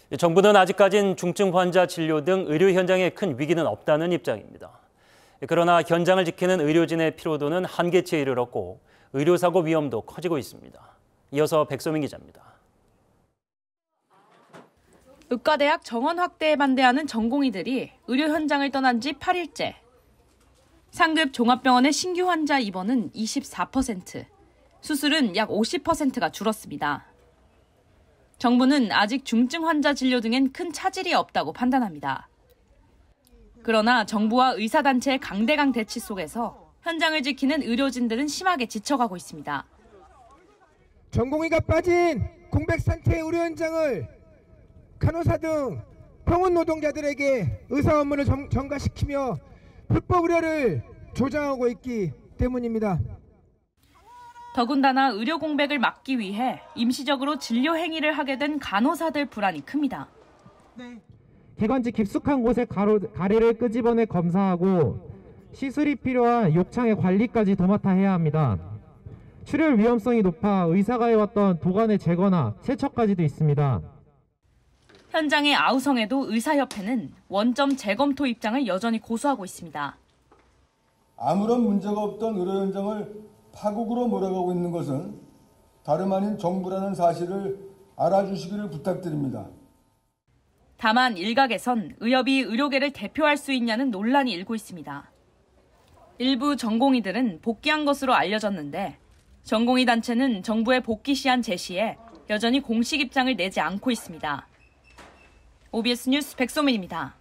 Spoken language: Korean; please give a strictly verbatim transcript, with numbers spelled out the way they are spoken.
정부는 아직까진 중증 환자 진료 등 의료 현장에 큰 위기는 없다는 입장입니다. 그러나 현장을 지키는 의료진의 피로도는 한계치에 이르렀고 의료사고 위험도 커지고 있습니다. 이어서 백소민 기자입니다. 의과대학 정원 확대에 반대하는 전공의들이 의료 현장을 떠난 지 팔 일째. 상급 종합병원의 신규 환자 입원은 이십사 퍼센트, 수술은 약 오십 퍼센트가 줄었습니다. 정부는 아직 중증 환자 진료 등엔 큰 차질이 없다고 판단합니다. 그러나 정부와 의사단체의 강대강 대치 속에서 현장을 지키는 의료진들은 심하게 지쳐가고 있습니다. 전공의가 빠진 공백 상태의 의료 현장을 간호사 등 병원 노동자들에게 의사 업무를 정, 전가시키며 불법 의료를 조장하고 있기 때문입니다. 더군다나 의료 공백을 막기 위해 임시적으로 진료 행위를 하게 된 간호사들 불안이 큽니다. 기관지 깊숙한 곳에 가로, 가래를 끄집어내 검사하고 시술이 필요한 욕창의 관리까지 도맡아 해야 합니다. 출혈 위험성이 높아 의사가 해왔던 도관의 제거나 세척까지도 있습니다. 현장의 아우성에도 의사협회는 원점 재검토 입장을 여전히 고수하고 있습니다. 아무런 문제가 없던 의료 현장을 파국으로 몰아가고 있는 것은 다름 아닌 정부라는 사실을 알아주시기를 부탁드립니다. 다만 일각에선 의협이 의료계를 대표할 수 있냐는 논란이 일고 있습니다. 일부 전공의들은 복귀한 것으로 알려졌는데 전공의 단체는 정부의 복귀 시한 제시에 여전히 공식 입장을 내지 않고 있습니다. 오비에스 뉴스 백소민입니다.